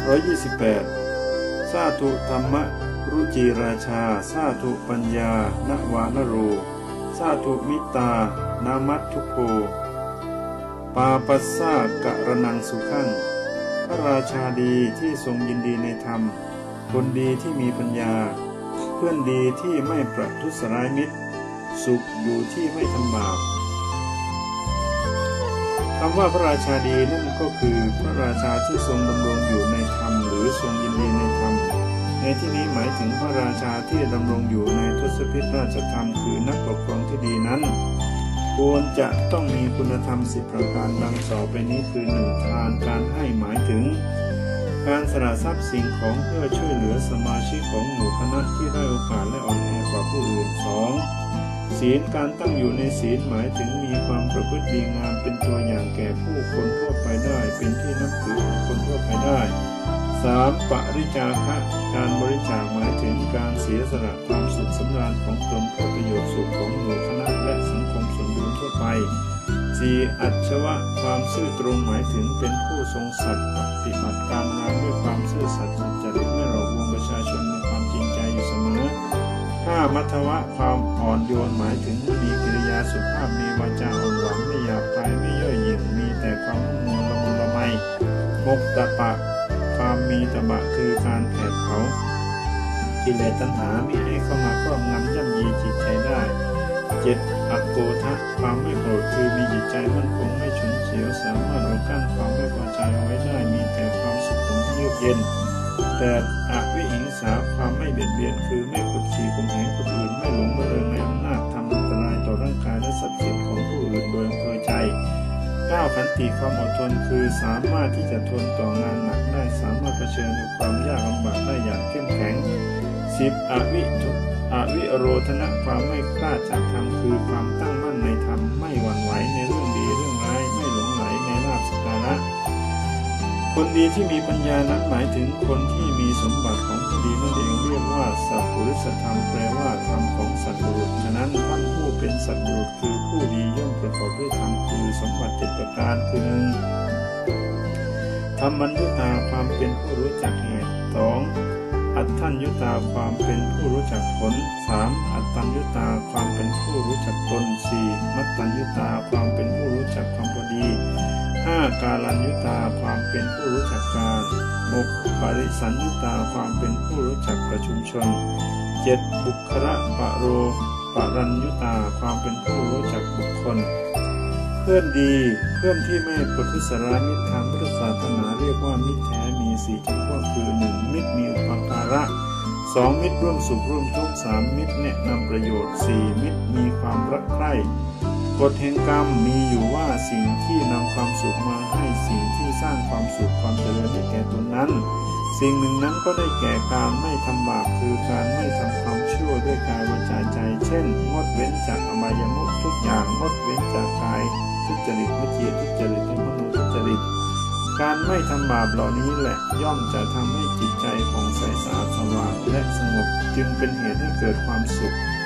128สาธุธรรมรุจิราชาสาธุปัญญานวานโรสาธุมิตานามัตทุโภปาปัสสะกะระนังสุขังพระราชาดีที่ทรงยินดีในธรรมคนดีที่มีปัญญาเพื่อนดีที่ไม่ประทุษร้ายมิตรสุขอยู่ที่ไม่ทำบาปคำว่าพระราชาดีนั่นก็คือพระราชาที่ทรงดำรงอยู่ในธรรมหรือทรงยินดีในธรรมในที่นี้หมายถึงพระราชาที่ดำรงอยู่ในทศพิธราชธรรมคือนักปกครองที่ดีนั้นควรจะต้องมีคุณธรรม10ประการดังต่อไปนี้คือ 1. ทานการให้หมายถึงการสละทรัพย์สิ่งของเพื่อช่วยเหลือสมาชิกของหมู่คณะที่ได้โอกาสและอ่อนแอกว่าผู้อื่น 2. ศีลการตั้งอยู่ในศีลหมายถึงมีความประพฤติดีงามเป็นตัวอย่างแก่ผู้คนทั่วไปได้เป็นที่นับถือของคนทั่วไปได้ 3. ปริจาคะการบริจาคหมายถึงการเสียสละความสุขสำราญของตนเพื่อประโยชน์สุขของหมู่คณะและสังคมส่วนรวมทั่วไป 4. อัจฉวะความซื่อตรงหมายถึงเป็นผู้ทรงสัตย์ปฏิบัติการงานด้วยความซื่อสัตย์สุจริตไม่หลอกลวงประชาชนมีความจริงใจอยู่เสมอ 5. มัทวะความอ่อนโยนหมายถึงมีกิริยาสุภาพมีวาจาอ่อนหวานไม่หยาบคายไม่ย่อหยิ่งมีแต่ความนุ่มนวลละมุนละไม 6. ตปะความมีตบะคือการแผดเผากิเลสตัณหามิให้เข้ามาครอบงำย่ำยีจิตใจได้ 7. อโกทะความไม่โกรธคือมีจิตใจมั่นคงไม่ฉุนเฉียวสามารถอดกั้นความไม่พอใจเอาไว้ได้มีแต่ความสุขุมที่เยือกเย็น 8. อวิหิงสาความไม่เบียดเบียนคือไม่กดขี่ข่มเหงคนอื่นไม่หลงระเริงในอำนาจทำอันตรายต่อร่างกายและทรัพย์สินของผู้อื่นโดยอำเภอใจ 9. ขันติความอดทนคือสามารถที่จะทนต่องานหนักได้สามารถเผชิญกับความยากลำบากได้อย่างเข้มแข็ง 10. อวิโรธนะความไม่คลาดจากธรรมคือความตั้งมั่นในธรรมไม่หวั่นไหวในเรื่องดีเรื่องร้ายไม่หลงไหลในลาภสักการะคนดีที่มีปัญญานั้นหมายถึงคนที่มีสมบัติของผู้ดีนั่นเองเรียกว่าสัพพุริสธรรมแปลว่าธรรมของสัตว์บุรุษฉะนั้นท่านผู้เป็นสัตว์บุรุษคือผู้ดีย่อมประกอบด้วยธรรมคือสมบัติ7ประการคือ 1. ธรรมัญญุตาความเป็นผู้รู้จักเหตุ 2. อัตถัญญุตาความเป็นผู้รู้จักผล 3. อัตตัญญุตาความเป็นผู้รู้จักตน 4. มัตตัญญุตาความเป็นผู้รู้จักความพอดี 5. กาลัญญุตาความเป็นผู้รู้จักการ 6. ปริสัญญุตาความเป็นผู้รู้จักประชุมชน 7. บุคละปะโรปรัญญุตาความเป็นผู้รู้จักบุคคลเพื่อนดีเพื่อนที่ไม่ประทุษร้ายมิตรทางพุทธศาสนาเรียกว่ามิตรแท้มี4จำพวกคือ 1. มิตรมีอุปการะ 2. มิตรร่วมสุขร่วมทุกข์ 3. มิตรแนะนำประโยชน์ 4. มิตรมีความรักใคร่กฎแห่งกรรมมีอยู่ว่าสิ่งที่นำความสุขมาให้สิ่งที่สร้างความสุขความเจริญให้แก่ตนนั้นสิ่งหนึ่งนั้นก็ได้แก่การไม่ทำบาปคือการไม่ทำความชั่วด้วยกายวาจาใจเช่นงดเว้นจากอบายมุขทุกอย่างงดเว้นจากกายทุจริตวจีทุจริตและมโนทุจริตการไม่ทำบาปเหล่านี้แหละย่อมจะทำให้จิตใจของใสสะอาดสว่างและสงบจึงเป็นเหตุให้เกิดความสุข